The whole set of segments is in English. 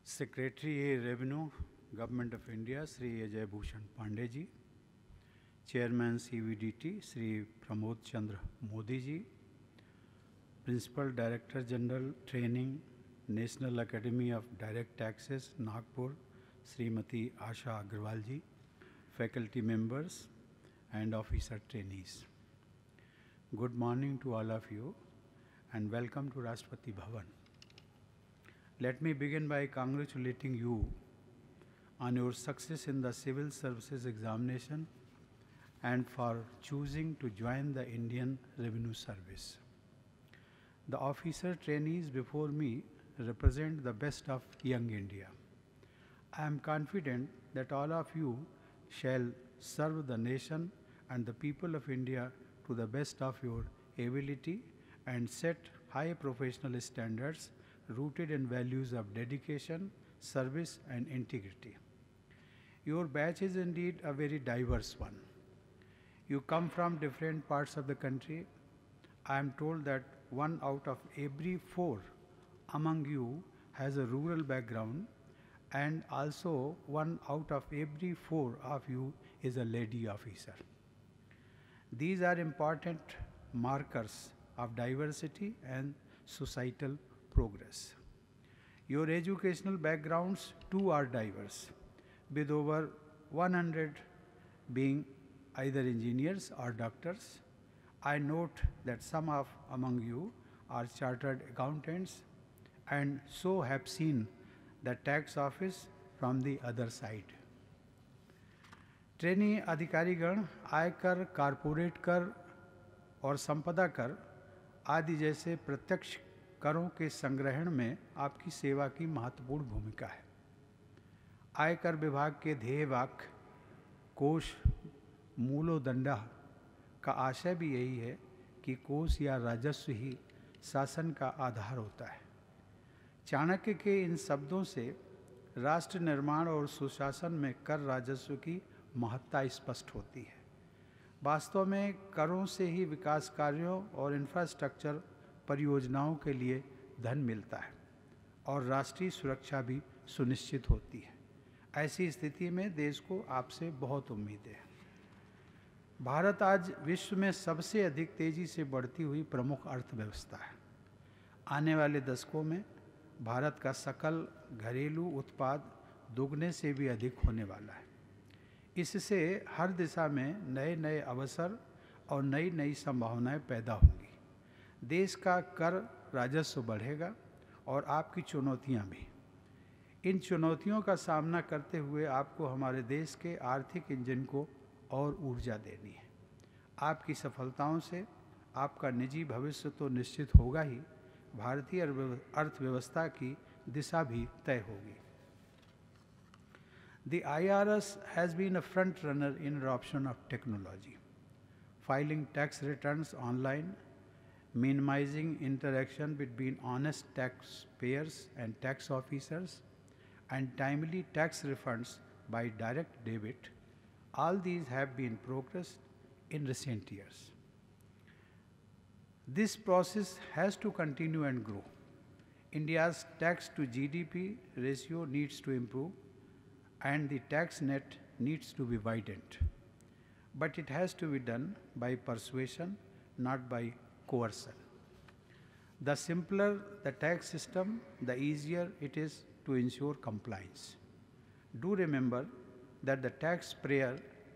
Secretary Revenue, Government of India, Shri Ajay Bhushan Pandey ji, Chairman CVDT, Shri Pramod Chandra Modi ji, Principal Director General Training, National Academy of Direct Taxes, Nagpur, Srimati Asha Agarwal ji, faculty members and officer trainees. Good morning to all of you and welcome to Rashtrapati Bhavan. Let me begin by congratulating you on your success in the civil services examination and for choosing to join the Indian Revenue Service. The officer trainees before me represent the best of young India. I am confident that all of you shall serve the nation and the people of India to the best of your ability and set high professional standards rooted in values of dedication, service and integrity. Your batch is indeed a very diverse one. You come from different parts of the country. I am told that 1 out of every 4 among you has a rural background, and also 1 out of every 4 of you is a lady officer. These are important markers of diversity and societal progress. Your educational backgrounds too are diverse, with over 100 being either engineers or doctors. I note that some among you are chartered accountants and so have seen the tax office from the other side. Trainee अधिकारीगण आयकर, corporate कर और संपदा कर आदि जैसे प्रत्यक्ष करों के संग्रहण में आपकी सेवा की महत्वपूर्ण भूमिका है। आयकर विभाग के ध्येय वाक्य कोष मूलोदंडा का आशय भी यही है कि कोष या राजस्व ही शासन का आधार होता है। चाणक्य के इन शब्दों से राष्ट्र निर्माण और सुशासन में कर राजस्व की महत्ता स्पष्ट होती है। वास्तव में करों से ही विकास कार्यों और इंफ्रास्ट्रक्चर परियोजनाओं के लिए धन मिलता है और राष्ट्रीय सुरक्षा भी सुनिश्चित होती है। ऐसी स्थिति में देश को आपसे बहुत उम्मीदें हैं। भारत आज विश्व में सबसे अधिक तेजी से बढ़ती हुई प्रमुख अर्थव्यवस्था है। आने वाले दशकों में भारत का सकल घरेलू उत्पाद दोगुने से भी अधिक होने वाला है। इससे हर दिशा में नए नए अवसर और नई नई संभावनाएं पैदा होंगी। देश का कर राजस्व बढ़ेगा और आपकी चुनौतियां भी। इन चुनौतियों का सामना करते हुए आपको हमारे देश के आर्थिक इंजन को और ऊर्जा देनी है। आपकी सफलताओं से आपका निजी भविष्य तो निश्चित होगा ही, भारतीय अर्थव्यवस्था की दिशा भी तय होगी। The IRS has been a front runner in adoption of technology, filing tax returns online, minimizing interaction between honest taxpayers and tax officers, and timely tax refunds by direct debit. All these have been progressed in recent years. This process has to continue and grow. India's tax to GDP ratio needs to improve and the tax net needs to be widened. But it has to be done by persuasion, not by coercion. The simpler the tax system, the easier it is to ensure compliance. Do remember that the taxpayer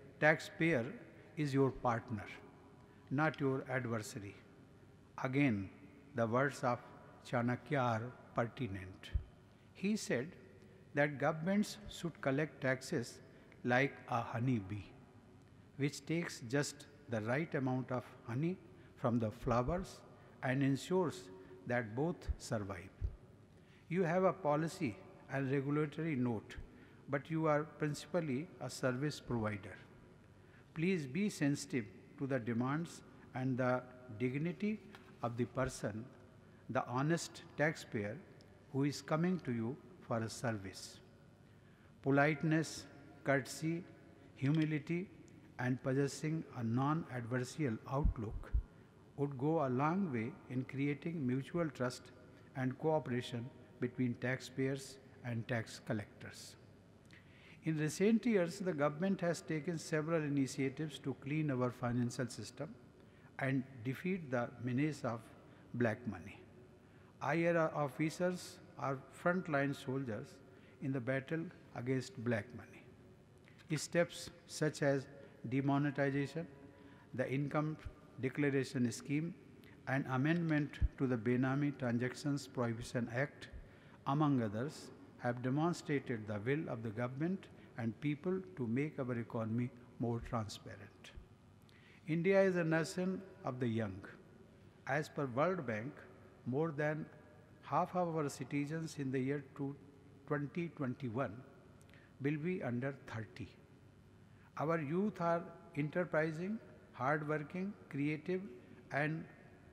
is your partner, not your adversary. Again, the words of Chanakya are pertinent. He said that governments should collect taxes like a honey bee, which takes just the right amount of honey from the flowers and ensures that both survive. You have a policy and regulatory note, but you are principally a service provider. Please be sensitive to the demands and the dignity of the person, the honest taxpayer who is coming to you for a service. Politeness, courtesy, humility, and possessing a non-adversarial outlook would go a long way in creating mutual trust and cooperation between taxpayers and tax collectors. In recent years, the government has taken several initiatives to clean our financial system and defeat the menace of black money. IRS officers are frontline soldiers in the battle against black money. Steps such as demonetization, the income declaration scheme, and amendment to the Benami Transactions Prohibition Act, among others, have demonstrated the will of the government and people to make our economy more transparent. India is a nation of the young. As per World Bank, more than half of our citizens in the year 2021 will be under 30. Our youth are enterprising, hardworking, creative, and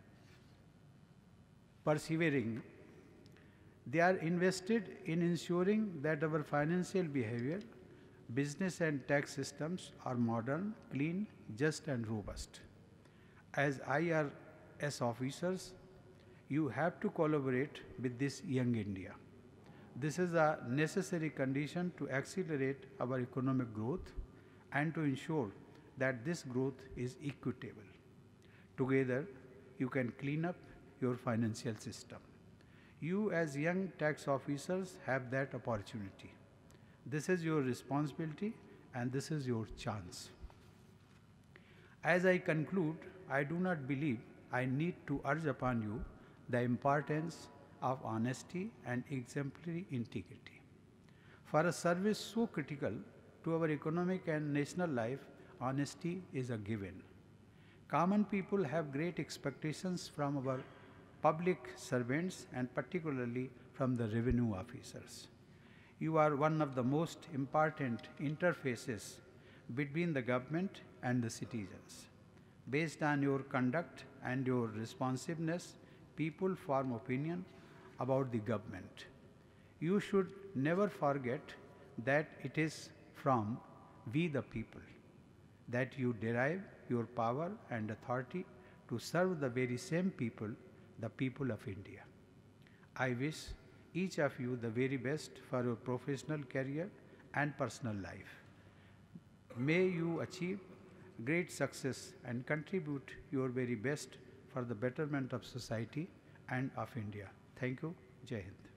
persevering. They are invested in ensuring that our financial behavior, business and tax systems are modern, clean, just and robust. As IRS officers, you have to collaborate with this young India. This is a necessary condition to accelerate our economic growth and to ensure that this growth is equitable. Together, you can clean up your financial system. You as young tax officers have that opportunity. This is your responsibility and this is your chance. As I conclude, I do not believe I need to urge upon you the importance of honesty and exemplary integrity. For a service so critical to our economic and national life, honesty is a given. Common people have great expectations from our public servants and particularly from the revenue officers. You are one of the most important interfaces between the government and the citizens. Based on your conduct and your responsiveness, people form opinion about the government. You should never forget that it is from we the people that you derive your power and authority to serve the very same people, the people of India. I wish each of you the very best for your professional career and personal life. May you achieve great success and contribute your very best for the betterment of society and of India. Thank you. Jai Hind.